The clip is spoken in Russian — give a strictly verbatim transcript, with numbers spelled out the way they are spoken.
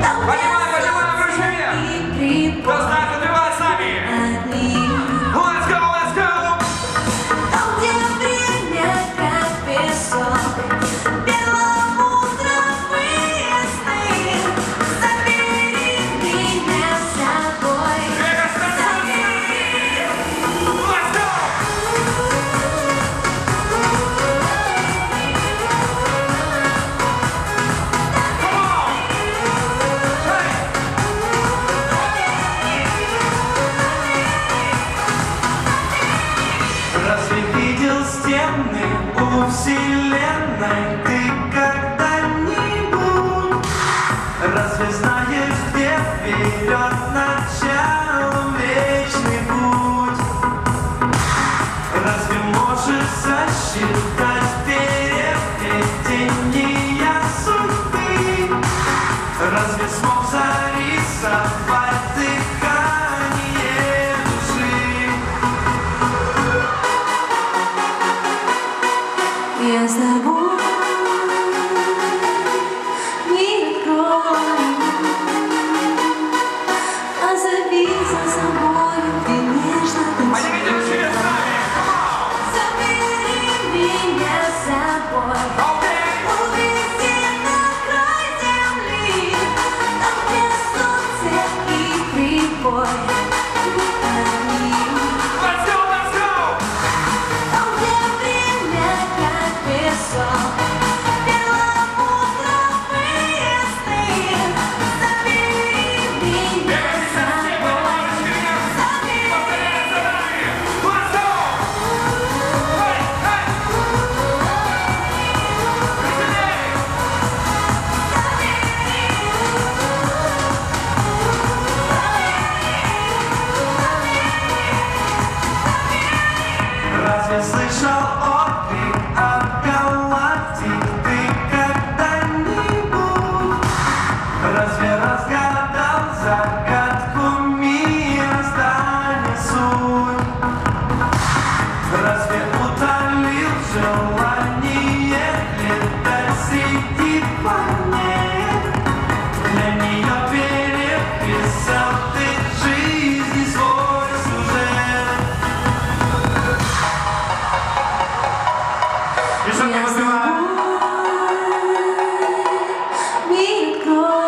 Поднимаем, поднимаем руки вверх. Кто знает, поднимает с нами. Let's go, let's go. Там, где время как песок, беломутровые сны. Забери меня с собой. Вегас, Забери. let's go. Come on. Hey. Разве видел стены у вселенной ты когда-нибудь? Разве знаешь, где вперед началом вечный путь? Разве можешь засчитать переплетения судьбы? Разве смог зарисовать дыхание души? Я с тобой не открою, позови за собой, ты нежно Поднимите танцуй. руки вверх с нами. Come on. Забери меня с собой, Okay. увези на край земли, там, где солнце и прибой. Let's go, let's go. Там, где время как песок, беломутровые сны. Забери меня Вегас, с сейчас все собой. поднимаем руки вверх. Повторяем за нами. Let's go. Hey, hey. Веселей. Разве слышал отклик от галактик ты когда-нибудь? Разве разгадал загадку мироздания суть? Разве утолил желание летать среди планет? Для нее переписал ты жизни свой сюжет. Еще не Я с вызываем. тобой не открою.